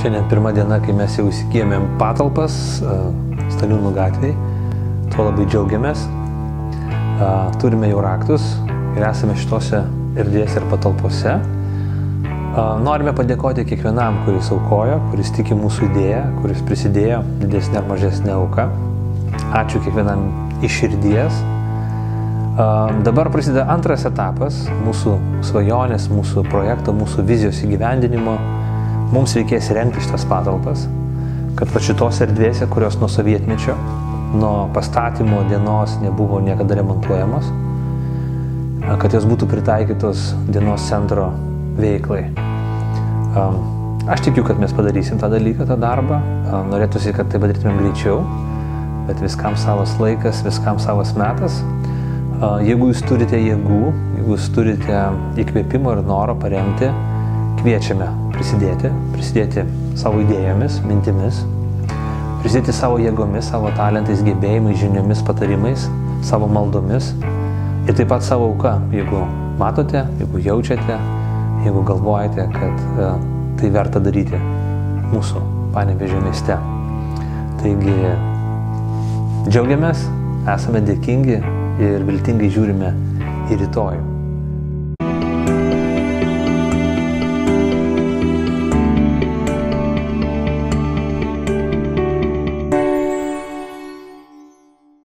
Šiandien pirma diena, kai mes jau įsigijome patalpas Staliūnų gatvėje. Tuo labai džiaugiamės. Turime jau raktus ir esame šitose erdvėse ir patalpose. Norime padėkoti kiekvienam, kuris aukojo, kuris tiki mūsų idėją, kuris prisidėjo didesnė ar mažesnė auka. Ačiū kiekvienam iš širdies. Dabar prasideda antras etapas mūsų svajonės, mūsų projekto, mūsų vizijos įgyvendinimo. Mums reikės rengti šitas patalpas, kad šitos erdvėse, kurios nuo sovietmečio, nuo pastatymo dienos nebuvo niekada remontuojamos, kad jos būtų pritaikytos dienos centro veiklai. Aš tikiu, kad mes padarysim tą dalyką, tą darbą. Norėtųsi, kad tai padarytumėm greičiau, bet viskam savas laikas, viskam savas metas. Jeigu jūs turite jėgų, jeigu jūs turite įkvėpimo ir noro paremti, kviečiame prisidėti savo idėjomis, mintimis, prisidėti savo jėgomis, savo talentais, gebėjimais, žiniomis, patarimais, savo maldomis ir taip pat savo auka, jeigu matote, jeigu jaučiate, jeigu galvojate, kad tai verta daryti mūsų Panevėžio mieste. Taigi džiaugiamės, esame dėkingi ir viltingai žiūrime į rytojų.